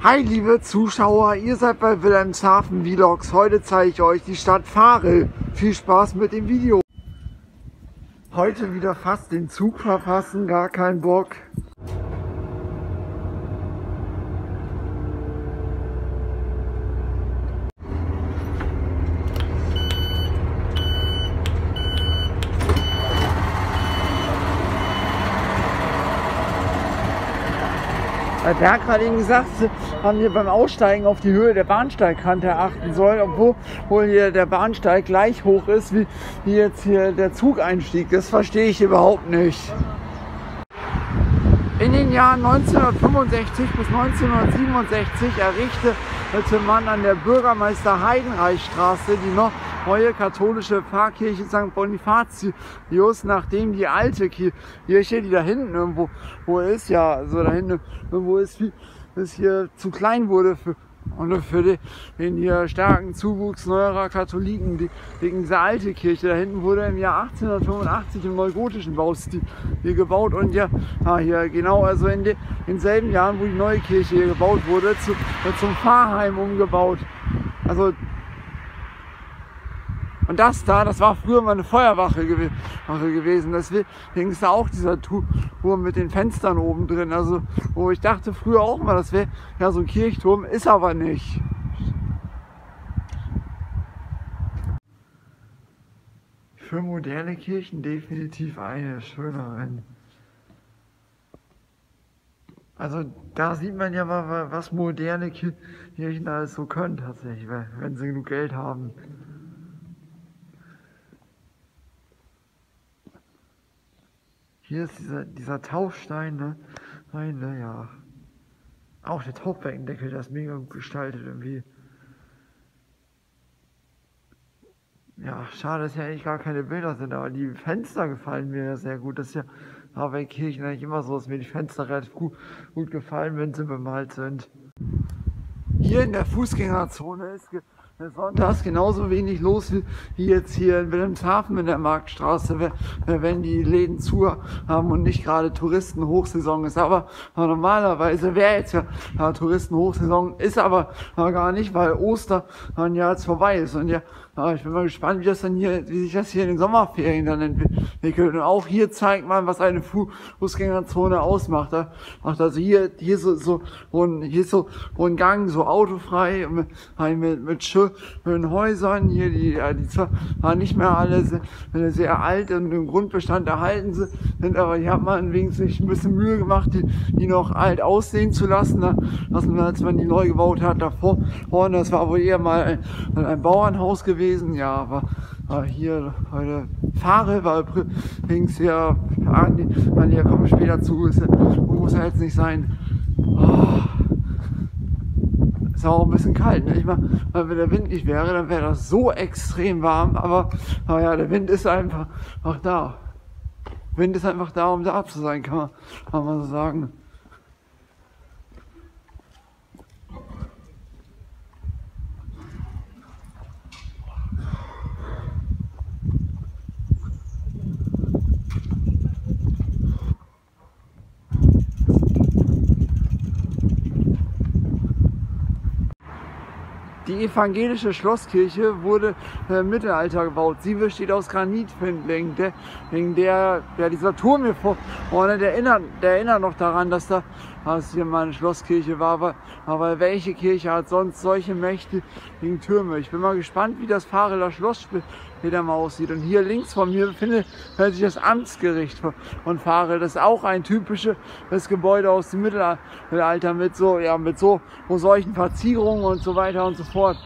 Hi liebe Zuschauer, ihr seid bei Wilhelmshaven Vlogs. Heute zeige ich euch die Stadt Varel. Viel Spaß mit dem Video. Heute wieder fast den Zug verpassen, gar kein Bock. Der hat gerade eben gesagt, haben wir beim Aussteigen auf die Höhe der Bahnsteigkante achten sollen, obwohl hier der Bahnsteig gleich hoch ist wie jetzt hier der Zugeinstieg. Das verstehe ich überhaupt nicht. In den Jahren 1965 bis 1967 errichtete man an der Bürgermeister-Heidenreich-Straße die noch neue katholische Pfarrkirche St. Bonifatius, nachdem die alte Kirche, die da hinten irgendwo ist, ja, also da hinten irgendwo ist, hier zu klein wurde für den hier starken Zuwuchs neuerer Katholiken, wegen dieser alte Kirche. Da hinten wurde im Jahr 1885 im neugotischen Baustil hier gebaut und ja, hier genau, also in denselben Jahren, wo die neue Kirche hier gebaut wurde, zum Pfarrheim umgebaut. Also und das war früher mal eine Feuerwache gewesen. Deswegen ist da auch dieser Turm mit den Fenstern oben drin. Also, wo ich dachte früher auch mal, das wäre ja so ein Kirchturm, ist aber nicht. Für moderne Kirchen definitiv eine schöneren. Also da sieht man ja mal, was moderne Kirchen alles so können tatsächlich, wenn sie genug Geld haben. Hier ist dieser Taufstein, ne? Ja. Auch der Taufbeckendeckel, der ist mega gut gestaltet irgendwie. Ja, schade, dass ja eigentlich gar keine Bilder sind, aber die Fenster gefallen mir sehr gut. Das ist ja bei Kirchen eigentlich immer so, dass mir die Fenster relativ gut gefallen, wenn sie bemalt sind. Hier in der Fußgängerzone ist sonntags genauso wenig los wie jetzt hier in Wilhelmshaven in der Marktstraße, wenn die Läden zu haben und nicht gerade Touristenhochsaison ist. Aber normalerweise wäre jetzt ja Touristenhochsaison, ist aber gar nicht, weil Ostern ja jetzt vorbei ist. Und ja, ich bin mal gespannt, wie sich das hier in den Sommerferien dann entwickelt. Und auch hier zeigt man, was eine Fußgängerzone ausmacht. Also hier so ein Gang, so autofrei, mit schönen Häusern. Hier, die zwar nicht mehr alle sehr alt und im Grundbestand erhalten sind, aber hier hat man wenigstens sich ein bisschen Mühe gemacht, die noch alt aussehen zu lassen, als man die neu gebaut hat. Davor, das war wohl eher mal ein Bauernhaus gewesen. Ja, aber hier heute Varel war übrigens ja, da kommen wir später zu, muss ja jetzt nicht sein. Ist auch ein bisschen kalt, ne? Wenn der Wind nicht wäre, dann wäre das so extrem warm, aber ja, der Wind ist einfach da. Wind ist einfach da, um da zu sein, kann man so sagen. Die evangelische Schlosskirche wurde im Mittelalter gebaut. Sie besteht aus Granitfindlingen. Dieser Turm hier vorne, der erinnert noch daran, dass hier mal eine Schlosskirche war. Aber welche Kirche hat sonst solche mächtigen Türme? Ich bin mal gespannt, wie das Vareler Schloss später mal aussieht. Und hier links von mir befindet sich das Amtsgericht von Varel. Das ist auch ein typisches Gebäude aus dem Mittelalter mit solchen Verzierungen und so weiter und so fort.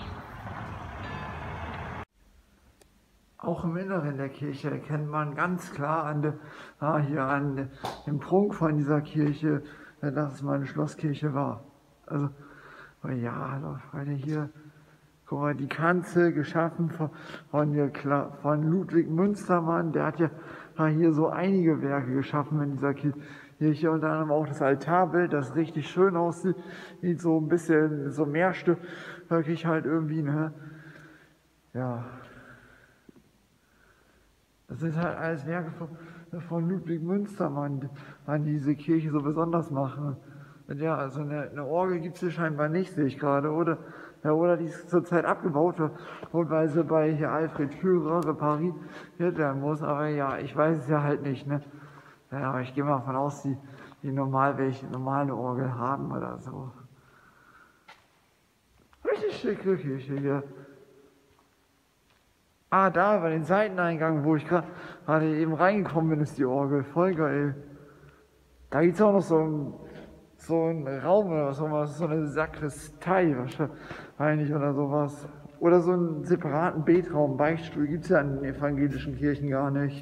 Auch im Inneren der Kirche erkennt man ganz klar an dem Prunk von dieser Kirche, dass es mal eine Schlosskirche war. Also, ja, Leute, hier, guck mal, die Kanzel geschaffen von Ludwig Münstermann, der hat ja hier so einige Werke geschaffen in dieser Kirche, unter anderem auch das Altarbild, das richtig schön aussieht, so ein bisschen so mehrstöckig halt irgendwie, ne? Ja. Das sind halt alles Werke von Ludwig Münstermann, die diese Kirche so besonders machen. Ja, also eine Orgel gibt es hier scheinbar nicht, sehe ich gerade. Oder, ja, oder die ist zurzeit abgebaut, weil sie bei hier Alfred Führer repariert werden muss. Aber ja, ich weiß es ja halt nicht, ne? Ja, aber ich gehe mal davon aus, die welche normale Orgel haben oder so. Richtig schicke Kirche hier. Ah, da bei den Seiteneingang, wo ich gerade eben reingekommen bin, ist die Orgel. Voll geil. Da gibt es auch noch so einen Raum oder sowas, so eine Sakristei wahrscheinlich oder sowas. Oder so einen separaten Betraum, Beichtstuhl gibt es ja in den evangelischen Kirchen gar nicht.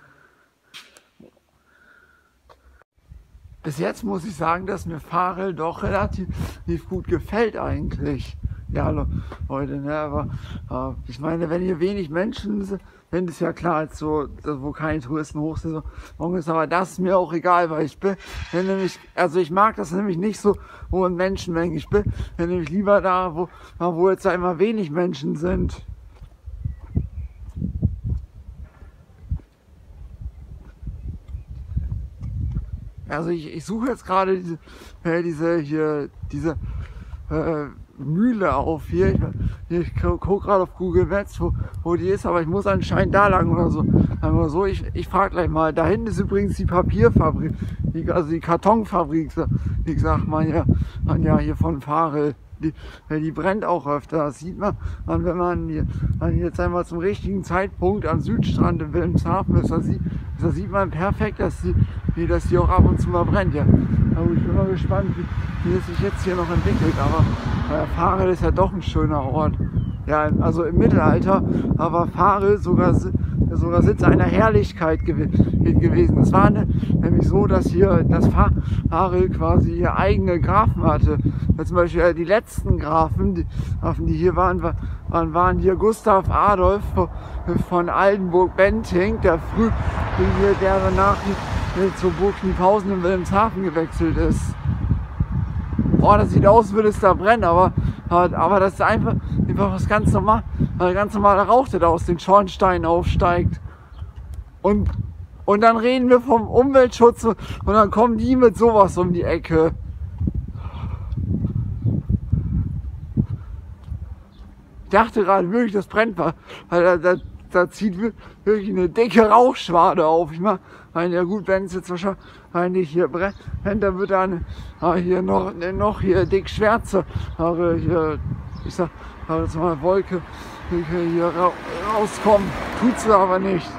Bis jetzt muss ich sagen, dass mir Farel doch relativ gut gefällt eigentlich. Ja, Leute, ne, aber ich meine, wenn hier wenig Menschen sind, wenn das ja klar ist, so, wo keine Touristen Hochsaison ist, aber das ist mir auch egal, weil ich bin nämlich, also ich mag das nämlich nicht so, wo ein Menschenmengen, ich bin nämlich lieber da, wo jetzt da immer wenig Menschen sind. Also ich suche jetzt gerade diese Mühle auf hier. Ich gucke gerade auf Google Maps, wo die ist, aber ich muss anscheinend da lang oder so. Aber so, ich frage gleich mal. Da hinten ist übrigens die Papierfabrik, also die Kartonfabrik, wie gesagt, man ja hier von Farel. Die brennt auch öfter. Das sieht man, wenn man jetzt einmal zum richtigen Zeitpunkt am Südstrand in Wilhelmshaven ist, da sieht man perfekt, dass die auch ab und zu mal brennt. Ja. Aber ich bin mal gespannt, wie es sich jetzt hier noch entwickelt. Aber Farel ist ja doch ein schöner Ort. Ja, also im Mittelalter war Farel sogar Sitz einer Herrlichkeit gewesen. Es war nämlich so, dass Farel quasi hier eigene Grafen hatte. Zum Beispiel die letzten Grafen, die hier waren hier Gustav Adolf von Altenburg-Bentinck, der danach zur Burg Kniphausen in Wilhelmshaven gewechselt ist. Oh, das sieht aus, würde es da brennen, aber das ist einfach was ganz normaler Rauch, der da aus den Schornsteinen aufsteigt. Und dann reden wir vom Umweltschutz und dann kommen die mit sowas um die Ecke. Ich dachte gerade wirklich, das brennt, weil da zieht wirklich eine dicke Rauchschwade auf. Ich meine, ja gut, wenn es jetzt wahrscheinlich hier brennt, dann wird dann hier noch hier dick Schwärze, ich sag jetzt mal Wolke hier rauskommen. Tut's aber nicht.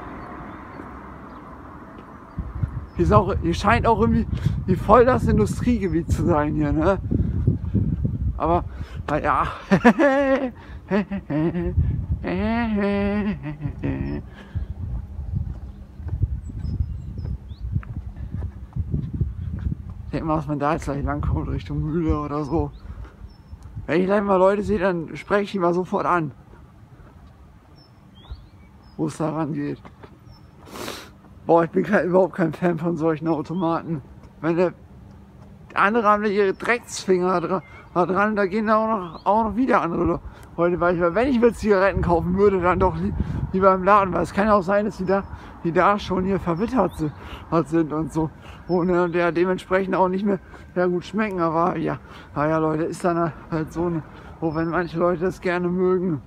Hier scheint auch irgendwie wie voll das Industriegebiet zu sein hier, ne? Aber naja. Ich denke mal, dass man da jetzt gleich langkommt, Richtung Mühle oder so. Wenn ich gleich mal Leute sehe, dann spreche ich die mal sofort an, wo es da rangeht. Boah, ich bin überhaupt kein Fan von solchen Automaten. Andere haben ihre Drecksfinger dran, da gehen auch noch wieder andere Leute, weil wenn ich mir Zigaretten kaufen würde, dann doch lieber im Laden, weil es kann ja auch sein, dass die da schon hier verwittert sind und so. Und der dementsprechend auch nicht mehr sehr gut schmecken, aber ja, Leute, ist dann halt so, wo wenn manche Leute das gerne mögen.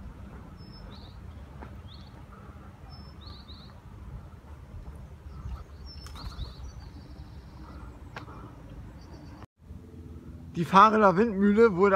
Die Fareler Windmühle wurde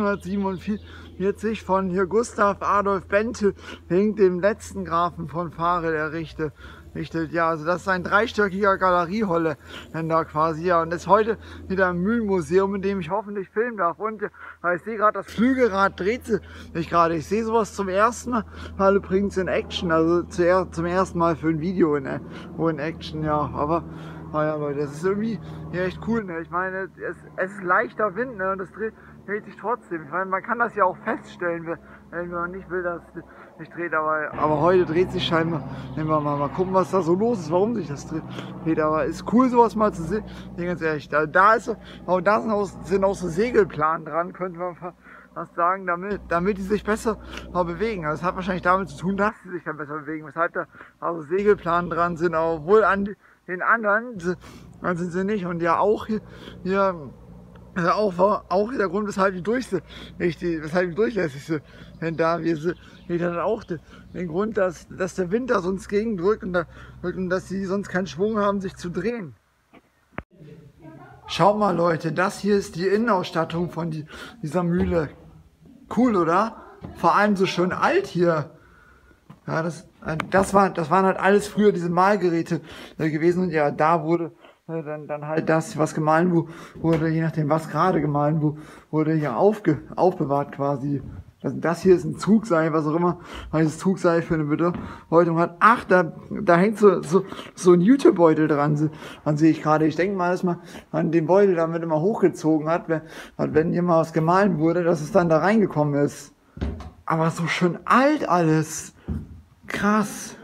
1847 von hier Gustav Adolf Bentinck, dem letzten Grafen von Farel, errichtet. Ja, also das ist ein dreistöckiger Galerieholländer quasi, ja, und ist heute wieder im Mühlenmuseum, in dem ich hoffentlich filmen darf. Und ich sehe gerade, das Flügelrad dreht sich gerade. Ich sehe sowas zum ersten Mal übrigens in Action, also zum ersten Mal für ein Video in Action, ja, aber ja Leute, das ist irgendwie echt cool, ne? Ich meine, es ist leichter Wind, ne? Und das dreht sich trotzdem. Ich meine, man kann das ja auch feststellen, wenn man nicht will, dass es nicht dreht, aber heute dreht sich scheinbar. Nehmen wir mal gucken, was da so los ist, warum sich das dreht. Aber ist cool, sowas mal zu sehen. Nee, ganz ehrlich, da sind auch so Segelplanen dran, könnte man fast sagen, damit die sich besser bewegen. Also es hat wahrscheinlich damit zu tun, dass sie sich dann besser bewegen, weshalb da also Segelplanen dran sind, obwohl an den anderen sind sie nicht. Und ja auch hier Also auch der Grund, weshalb die durchlässig sind. Denn da wir sind, dann auch den Grund, dass der Wind da sonst gegendrückt und dass sie sonst keinen Schwung haben, sich zu drehen. Schaut mal Leute, das hier ist die Innenausstattung von dieser Mühle. Cool, oder? Vor allem so schön alt hier. Ja, das waren halt alles früher diese Mahlgeräte gewesen und ja, da wurde dann halt das, was gemahlen wurde, je nachdem was gerade gemahlen wurde, hier aufbewahrt quasi. Das hier ist ein Zugseil, was auch immer dieses Zugseil für eine Bedeutung hat. Ach, da hängt so ein Jutebeutel dran, sehe ich gerade. Ich denke mal, dass man an den Beutel damit immer hochgezogen hat, wenn hier mal was gemahlen wurde, dass es dann da reingekommen ist. Aber so schön alt alles. Krass.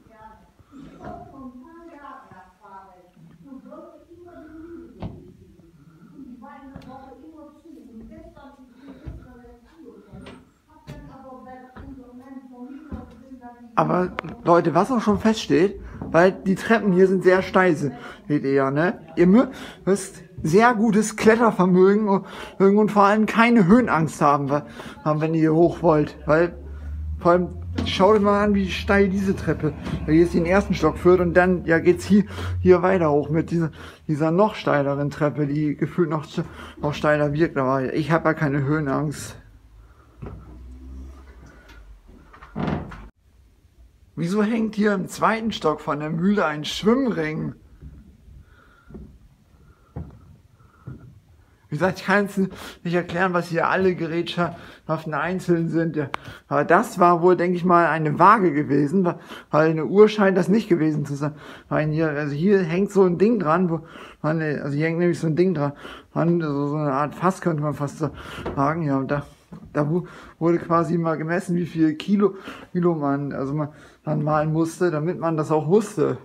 Aber Leute, was auch schon feststeht, weil die Treppen hier sind sehr steil, seht ihr ja, ne? Ihr müsst sehr gutes Klettervermögen und vor allem keine Höhenangst haben, wenn ihr hier hoch wollt. Weil, vor allem, schaut euch mal an, wie steil diese Treppe jetzt in den ersten Stock führt und dann ja geht's hier weiter hoch mit dieser noch steileren Treppe, die gefühlt noch steiler wirkt. Aber ich habe ja keine Höhenangst. Wieso hängt hier im zweiten Stock von der Mühle ein Schwimmring? Wie gesagt, ich kann es nicht erklären, was hier alle Gerätschaften einzeln sind. Ja, aber das war wohl, denke ich mal, eine Waage gewesen, weil eine Uhr scheint das nicht gewesen zu sein. Also hier hängt so ein Ding dran, also hier hängt nämlich so ein Ding dran, so eine Art Fass könnte man fast sagen. Ja, und da wurde quasi mal gemessen, wie viel Kilo man malen musste, damit man das auch wusste.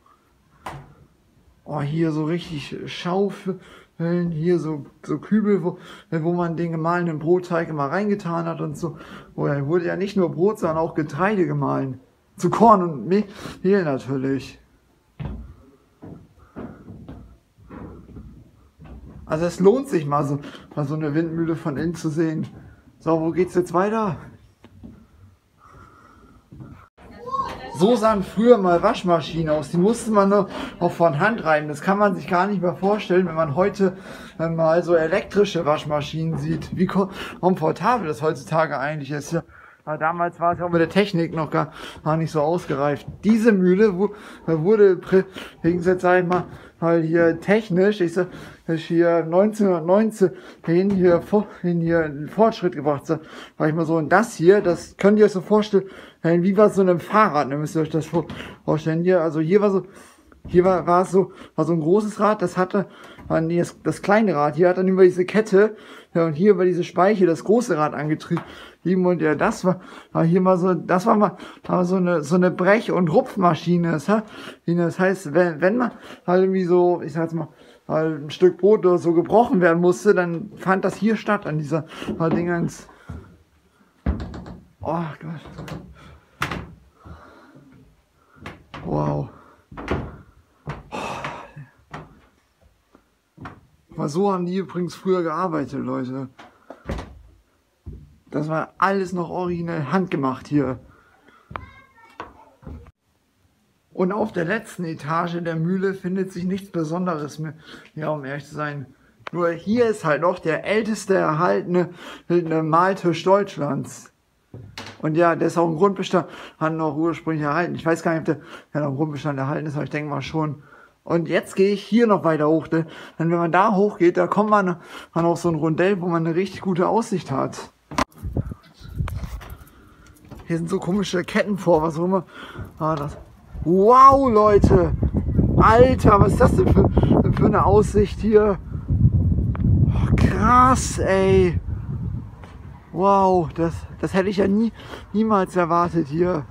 Oh, hier so richtig Schaufeln, hier so Kübel, wo man den gemahlenen Brotteig immer reingetan hat und so. Oh, da wurde ja nicht nur Brot, sondern auch Getreide gemahlen. Zu Korn und Mehl natürlich. Also es lohnt sich mal so eine Windmühle von innen zu sehen. So, wo geht's jetzt weiter? So sahen früher mal Waschmaschinen aus. Die musste man nur auch von Hand reiben. Das kann man sich gar nicht mehr vorstellen, wenn man heute mal so elektrische Waschmaschinen sieht. Wie komfortabel das heutzutage eigentlich ist. Ja. Aber damals war es ja auch mit der Technik noch gar nicht so ausgereift. Diese Mühle wurde, sag ich mal hier technisch, hier 1919 hier einen Fortschritt gebracht, sag ich mal so. Und das hier, das könnt ihr euch so vorstellen, wie bei so einem Fahrrad, ne, müsst ihr euch das vorstellen. Hier war so ein großes Rad, das hatte das kleine Rad, hier hat dann über diese Kette, ja, und hier über diese Speiche das große Rad angetrieben. Und ja, das war mal so eine Brech- und Rupfmaschine. Das heißt, wenn man halt irgendwie so, ich sag jetzt mal, halt ein Stück Brot oder so gebrochen werden musste, dann fand das hier statt, an dieser Dingens. Oh Gott. Wow. Aber so haben die übrigens früher gearbeitet, Leute. Das war alles noch originell handgemacht hier. Und auf der letzten Etage der Mühle findet sich nichts Besonderes mehr, ja, um ehrlich zu sein. Nur hier ist halt noch der älteste erhaltene Mahltisch Deutschlands. Und ja, der ist auch im Grundbestand, hat noch ursprünglich erhalten. Ich weiß gar nicht, ob der noch im Grundbestand erhalten ist, aber ich denke mal schon. Und jetzt gehe ich hier noch weiter hoch, denn wenn man da hochgeht, da kommt man auf so ein Rondell, wo man eine richtig gute Aussicht hat. Hier sind so komische Ketten vor, was auch immer. Wow, Leute! Alter, was ist das denn für eine Aussicht hier? Oh, krass, ey! Wow, das hätte ich ja niemals erwartet hier.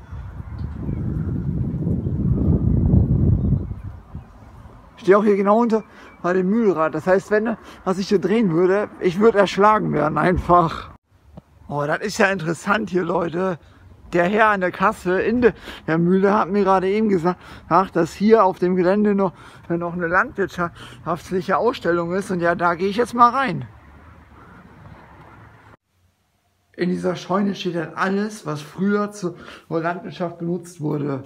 Ich stehe auch hier genau unter bei dem Mühlrad. Das heißt, was ich hier drehen würde, ich würde erschlagen werden einfach. Oh, das ist ja interessant hier, Leute. Der Herr an der Kasse in der Mühle hat mir gerade eben gesagt, dass hier auf dem Gelände noch eine landwirtschaftliche Ausstellung ist. Und ja, da gehe ich jetzt mal rein. In dieser Scheune steht dann alles, was früher zur Landwirtschaft benutzt wurde.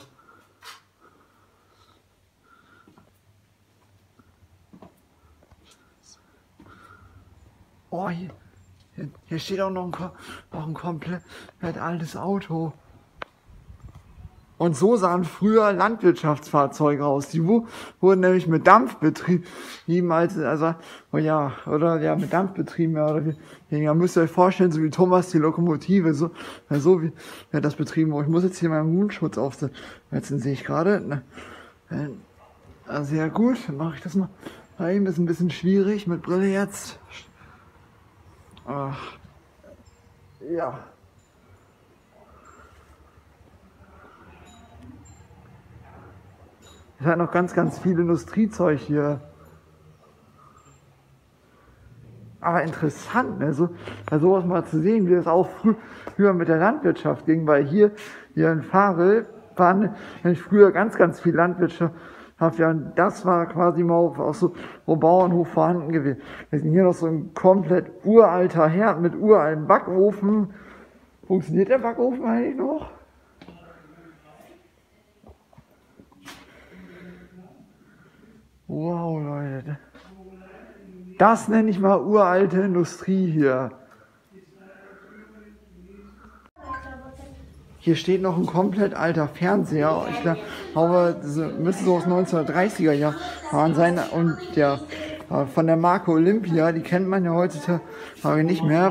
Oh, hier steht auch noch ein komplett altes Auto. Und so sahen früher Landwirtschaftsfahrzeuge aus. Die wurden nämlich mit Dampf betrieben, mit Dampf betrieben, ja, oder wie, müsst ihr euch vorstellen, so wie Thomas die Lokomotive, so wie das betrieben wurde. Ich muss jetzt hier meinen Mundschutz aufsetzen. Jetzt sehe ich gerade, sehr gut, dann mache ich das mal. Eben ist ein bisschen schwierig mit Brille jetzt. Ach, ja. Es hat noch ganz viel Industriezeug hier. Aber interessant, ne? Sowas mal zu sehen, wie das auch früher mit der Landwirtschaft ging, weil hier in Varel waren nämlich früher ganz viel Landwirtschaft. Ja, und das war quasi mal auch so wo Bauernhof vorhanden gewesen. Wir sind hier noch so ein komplett uralter Herd mit uraltem Backofen. Funktioniert der Backofen eigentlich noch? Wow, Leute. Das nenne ich mal uralte Industrie hier. Hier steht noch ein komplett alter Fernseher. Ich glaube, das müsste so aus 1930er Jahren sein. Und der von der Marke Olympia, die kennt man ja heutzutage nicht mehr.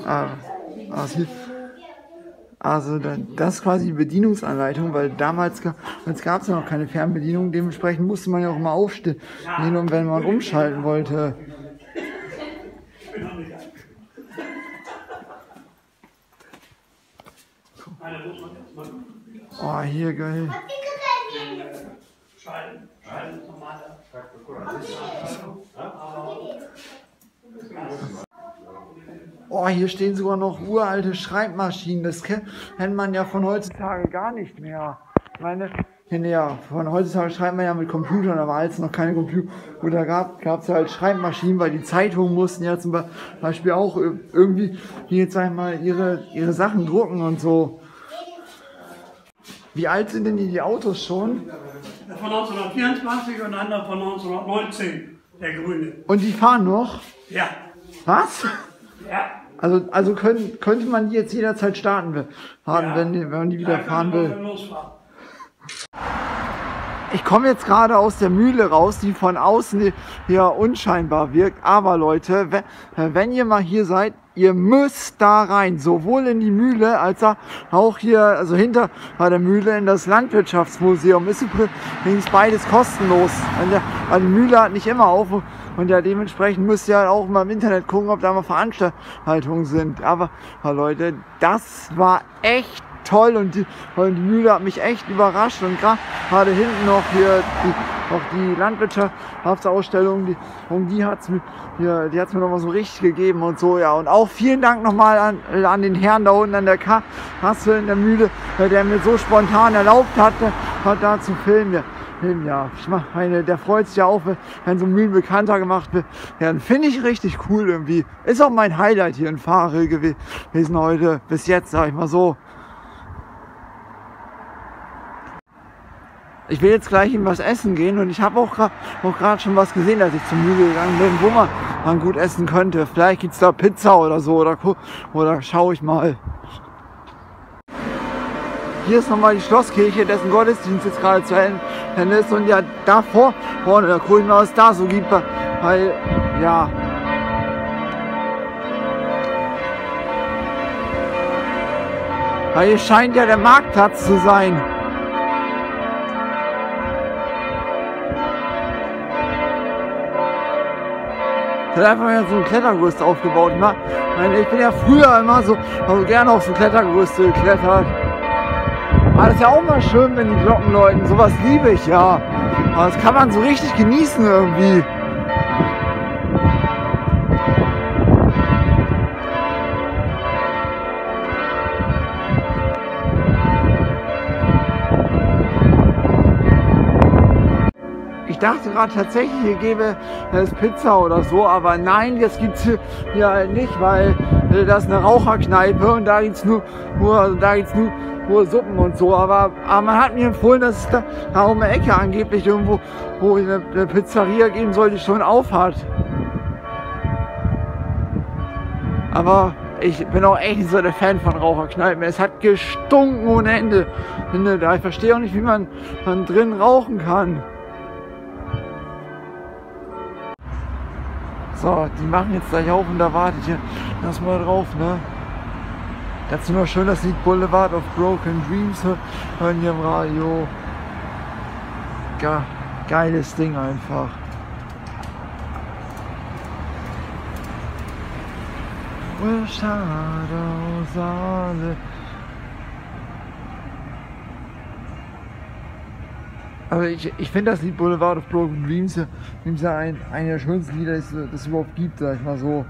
Also das ist quasi die Bedienungsanleitung, weil damals gab es ja noch keine Fernbedienung. Dementsprechend musste man ja auch immer aufstehen, wenn man umschalten wollte. Oh, hier geil. Oh, hier stehen sogar noch uralte Schreibmaschinen. Das kennt man ja von heutzutage gar nicht mehr. Ich meine, von heutzutage schreibt man ja mit Computern, aber als es noch keine Computer gab es ja halt Schreibmaschinen, weil die Zeitungen mussten ja zum Beispiel auch irgendwie, jetzt sag ich mal, ihre Sachen drucken und so. Wie alt sind denn die Autos schon? Von 1924 und einer von 1919, der Grüne. Und die fahren noch? Ja. Was? Ja. Also könnte man die jetzt jederzeit starten, wenn man die wieder fahren will. Ich komme jetzt gerade aus der Mühle raus, die von außen hier unscheinbar wirkt. Aber Leute, wenn ihr mal hier seid, ihr müsst da rein, sowohl in die Mühle als auch hier, also hinter bei der Mühle in das Landwirtschaftsmuseum. Ist übrigens beides kostenlos. Die Mühle hat nicht immer auf und ja, dementsprechend müsst ihr halt auch mal im Internet gucken, ob da mal Veranstaltungen sind. Aber Leute, das war echt toll und die Mühle hat mich echt überrascht und gerade hinten noch hier die Landwirtschaftsausstellung, die hat's mir nochmal so richtig gegeben und so, ja. Und auch vielen Dank nochmal an den Herrn da unten an der Kasse in der Mühle, der mir so spontan erlaubt hat da zu filmen. Ja, der freut sich ja auch, wenn so Mühlen bekannter gemacht wird. Ja, finde ich richtig cool irgendwie. Ist auch mein Highlight hier in Varel gewesen heute, bis jetzt, sag ich mal so. Ich will jetzt gleich was essen gehen und ich habe auch gerade schon was gesehen, als ich zur Mühle gegangen bin, wo man gut essen könnte. Vielleicht gibt es da Pizza oder so oder schaue ich mal. Hier ist nochmal die Schlosskirche, dessen Gottesdienst jetzt gerade zu Ende ist und ja davor, vorne, da gucke ich mal, was da so gibt, weil, ja. Weil hier scheint ja der Marktplatz zu sein. Da hat einfach mal so ein Klettergerüst aufgebaut. Ich bin ja früher immer so gerne auf so Klettergerüste geklettert. Aber das ist ja auch mal schön, wenn die Glocken läuten. Sowas liebe ich ja. Aber das kann man so richtig genießen irgendwie. Ich dachte gerade tatsächlich, hier gäbe es Pizza oder so, aber nein, das gibt es hier halt nicht, weil das ist eine Raucherkneipe und da gibt's nur Suppen und so. Aber man hat mir empfohlen, dass es da um die Ecke angeblich irgendwo, wo eine Pizzeria geben soll, die schon auf hat. Aber ich bin auch echt nicht so der Fan von Raucherkneipen. Es hat gestunken ohne Ende. Ich verstehe auch nicht, wie man drin rauchen kann. So, die machen jetzt gleich auf und da wartet hier erstmal drauf, ne? Dazu noch schön das Lied Boulevard of Broken Dreams hören hier im Radio. Geiles Ding einfach. Where shadows are. Aber ich finde das Lied Boulevard of Broken Dreams ja einer der schönsten Lieder, das es überhaupt gibt, sag ich mal so.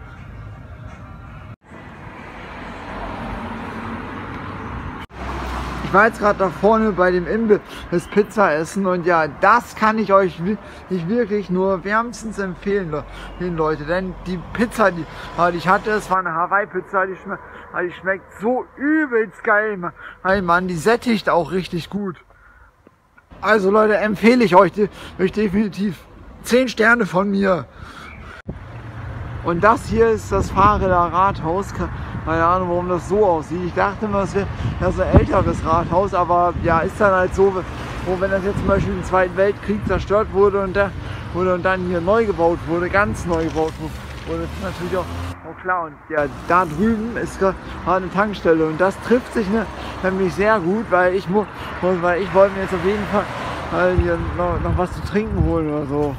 Ich war jetzt gerade da vorne bei dem Imbiss Pizza essen und ja, das kann ich euch wirklich nur wärmstens empfehlen, Leute. Denn die Pizza, die ich hatte, es war eine Hawaii-Pizza, die schmeckt so übelst geil, Mann, die sättigt auch richtig gut. Also Leute, empfehle ich euch definitiv 10 Sterne von mir. Und das hier ist das Fahreler Rathaus. Keine Ahnung, warum das so aussieht. Ich dachte immer, es wäre so ein älteres Rathaus, aber ja, ist dann halt so, wenn das jetzt zum Beispiel im Zweiten Weltkrieg zerstört wurde und dann hier neu gebaut wurde, ganz neu gebaut wurde, das ist natürlich auch klar. Und ja, da drüben ist gerade eine Tankstelle und das trifft sich nämlich sehr gut, weil ich wollte mir jetzt auf jeden Fall hier noch was zu trinken holen oder so.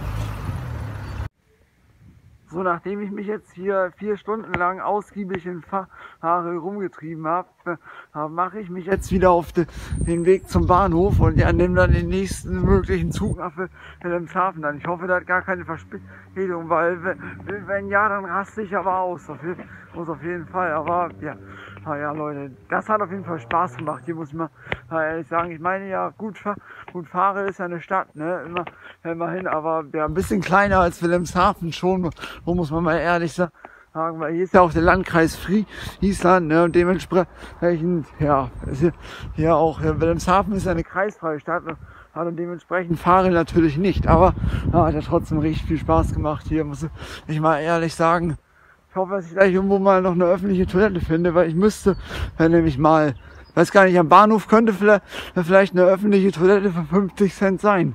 So, nachdem ich mich jetzt hier 4 Stunden lang ausgiebig in Fahre rumgetrieben habe, mache ich mich jetzt wieder auf den Weg zum Bahnhof und ja, nehme dann den nächsten möglichen Zug nach Wilhelmshaven dann. Ich hoffe, da hat gar keine Verspätung, weil wenn ja, dann raste ich aber aus. Muss auf jeden Fall. Aber ja, Leute, das hat auf jeden Fall Spaß gemacht. Hier muss ich mal ehrlich sagen. Ich meine ja, gut Fahre ist ja eine Stadt, ne? Immerhin, aber ja, ein bisschen kleiner als Wilhelmshaven schon, muss man mal ehrlich sagen. Weil hier ist ja auch der Landkreis Friesland, ne? Und dementsprechend, ja, ist hier auch Wilhelmshaven ist ja eine kreisfreie Stadt. Und dementsprechend Fahre natürlich nicht. Aber hat ja trotzdem richtig viel Spaß gemacht hier, muss ich mal ehrlich sagen. Ich hoffe, dass ich gleich irgendwo mal noch eine öffentliche Toilette finde, weil ich müsste, nämlich mal, weiß gar nicht, am Bahnhof könnte vielleicht eine öffentliche Toilette für 50 Cent sein.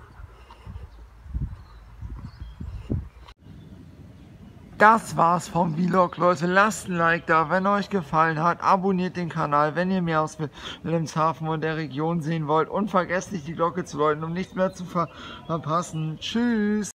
Das war's vom Vlog, Leute. Lasst ein Like da, wenn euch gefallen hat. Abonniert den Kanal, wenn ihr mehr aus Wilhelmshaven und der Region sehen wollt. Und vergesst nicht, die Glocke zu läuten, um nichts mehr zu verpassen. Tschüss!